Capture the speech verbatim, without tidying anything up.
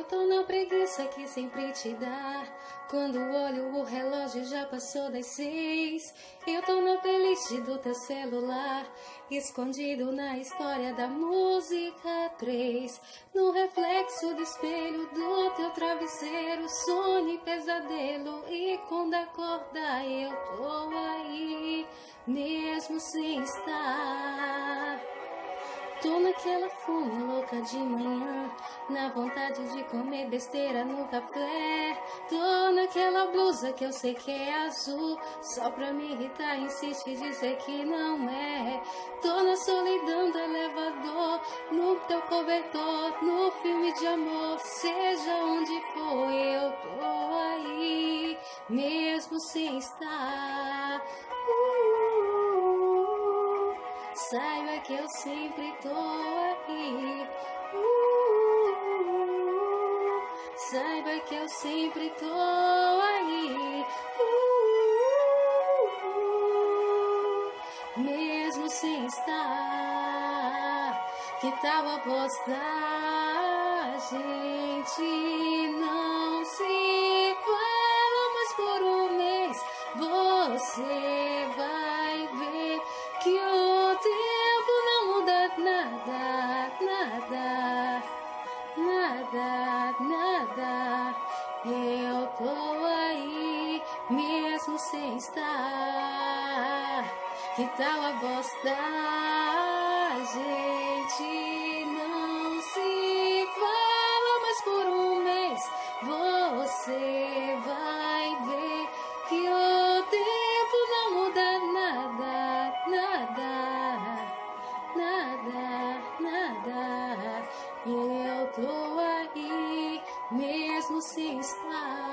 tô na preguiça que sempre te dá. Quando olho o relógio já passou das seis. Eu tô na playlist do teu celular, escondido na história da música três. No reflexo do espelho do teu travesseiro, sono e pesadelo. E quando acorda eu tô aí, mesmo sem estar. Tô naquela fome louca de manhã, na vontade de comer besteira no café. Tô naquela blusa que eu sei que é azul, só pra me irritar insiste em dizer que não é. Tô na solidão do elevador, no teu cobertor, no filme de amor. Seja onde for eu tô aí, mesmo sem estar. uh, Saiba que eu sempre tô aqui. Uh, saiba que eu sempre tô aí. Uh, mesmo sem estar. Que tal apostar? A gente não se fala mais por um mês. Você vai ver que o tempo não muda nada, nada, nada, nada. Eu tô aí, mesmo sem estar. Que tal apostar? A gente não se fala mais por um mês. Você vai ver que o tempo não muda nada, nada, nada, nada. Eu tô aí, mesmo sem estar.